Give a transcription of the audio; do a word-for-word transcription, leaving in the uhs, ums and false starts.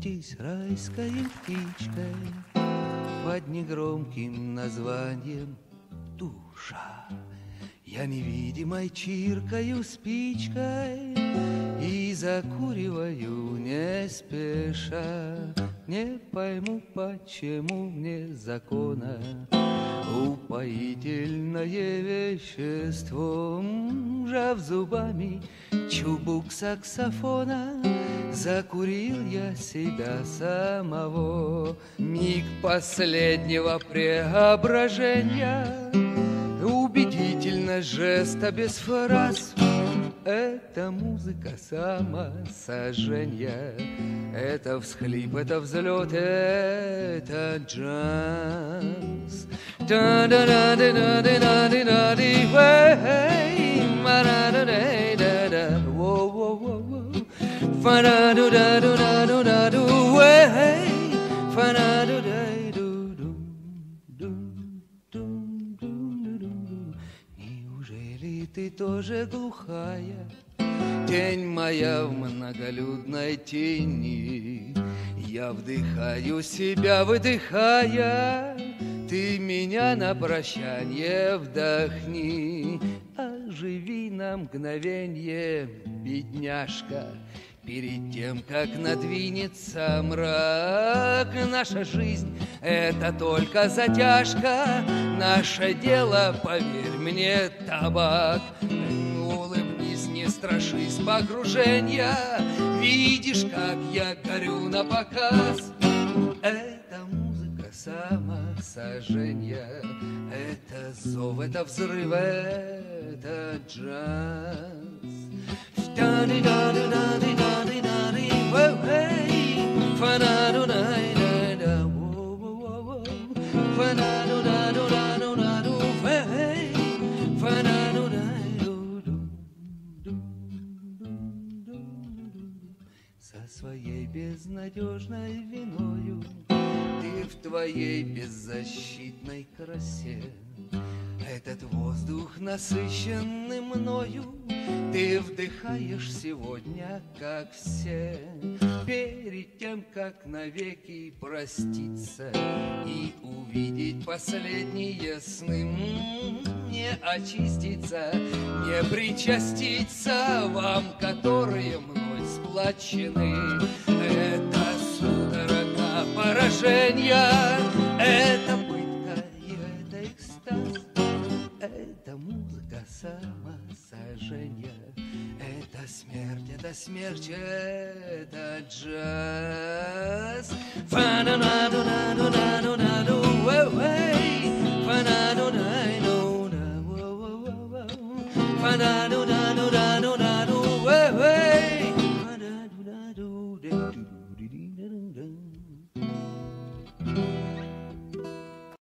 Будьтесь райской птичкой под негромким названием душа. Я невидимой чиркаю спичкой и закуриваю не спеша. Не пойму, почему мне закона упоительное вещество. Жав зубами чубук саксофона, закурил я себя самого. Миг последнего преображения, убедительно жеста без фраз. Это музыка самосожжения, это всхлип, это взлет, это джаз. Неужели ты тоже глухая, тень моя в многолюдной тени? Я вдыхаю себя, выдыхая, ты меня на прощанье вдохни. Оживи на мгновенье, бедняжка, перед тем, как надвинется мрак. Наша жизнь — это только затяжка, наше дело, поверь мне, табак. Улыбнись, не страшись погружения, видишь, как я горю на показ. Это музыка самосожжения, это зов, это взрыв, это джаз. Со своей безнадежной виною ты в твоей беззащитной красе. Этот воздух, насыщенный мною, ты вдыхаешь сегодня, как все. Перед тем, как навеки проститься и увидеть последние сны, не очиститься, не причаститься вам, которые мной сплочены. Это судорога поражения, это пытка и это экстаз. Это музыка самосожжения, это смерть, это смерть, это джаз. Фа-на-на-ду-на-ду-на-ду-на-ду.